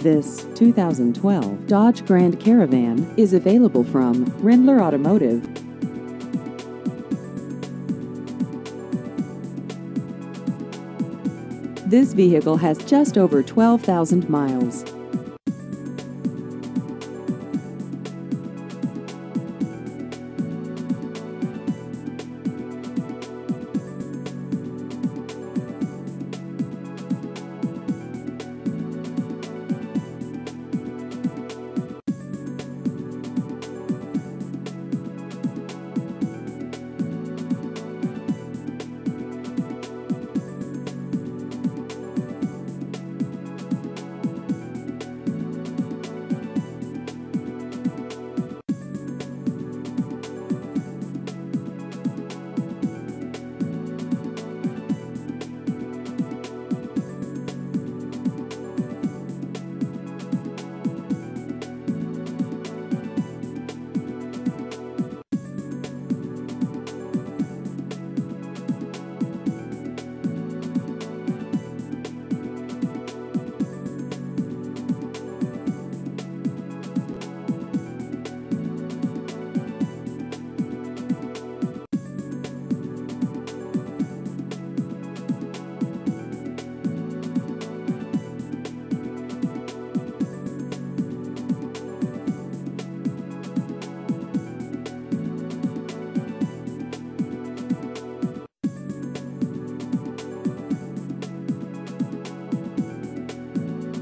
This 2012 Dodge Grand Caravan is available from Rindler Automotive. This vehicle has just over 12,000 miles.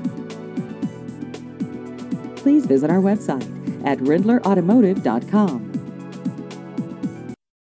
Please visit our website at RindlerAutomotive.com.